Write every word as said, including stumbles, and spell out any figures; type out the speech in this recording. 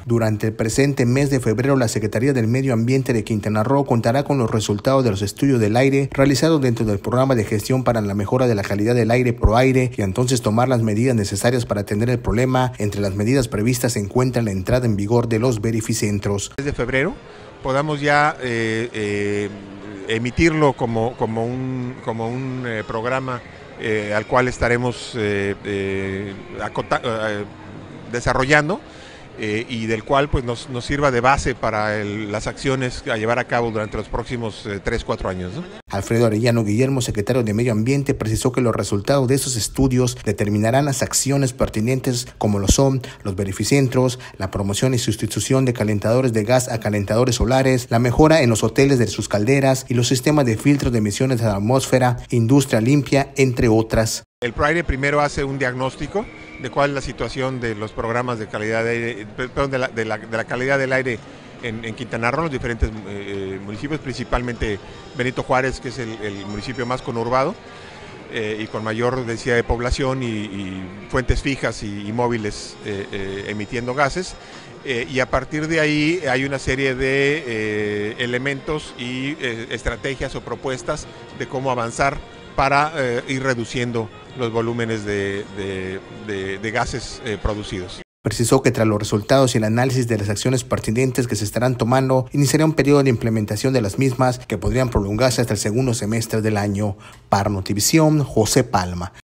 Durante el presente mes de febrero, la Secretaría del Medio Ambiente de Quintana Roo contará con los resultados de los estudios del aire realizados dentro del programa de gestión para la mejora de la calidad del aire ProAire y entonces tomar las medidas necesarias para atender el problema. Entre las medidas previstas se encuentra la entrada en vigor de los verificentros. Desde febrero podamos ya eh, eh, emitirlo como, como un, como un eh, programa eh, al cual estaremos eh, eh, acota, eh, desarrollando. Eh, y del cual pues nos, nos sirva de base para el, las acciones a llevar a cabo durante los próximos eh, tres, cuatro años, ¿no? Alfredo Arellano Guillermo, secretario de Medio Ambiente, precisó que los resultados de esos estudios determinarán las acciones pertinentes como lo son los verificentros, la promoción y sustitución de calentadores de gas a calentadores solares, la mejora en los hoteles de sus calderas y los sistemas de filtros de emisiones a la atmósfera, industria limpia, entre otras. El ProAire primero hace un diagnóstico de cuál es la situación de los programas de calidad de aire, perdón, de la, de la, de la calidad del aire en, en Quintana Roo, en los diferentes eh, municipios, principalmente Benito Juárez, que es el, el municipio más conurbado eh, y con mayor densidad de población y, y fuentes fijas y, y móviles eh, eh, emitiendo gases. Eh, y a partir de ahí hay una serie de eh, elementos y eh, estrategias o propuestas de cómo avanzar para eh, ir reduciendo los volúmenes de, de, de, de gases eh, producidos. Precisó que tras los resultados y el análisis de las acciones pertinentes que se estarán tomando, iniciará un periodo de implementación de las mismas que podrían prolongarse hasta el segundo semestre del año. Para Notivisión, José Palma.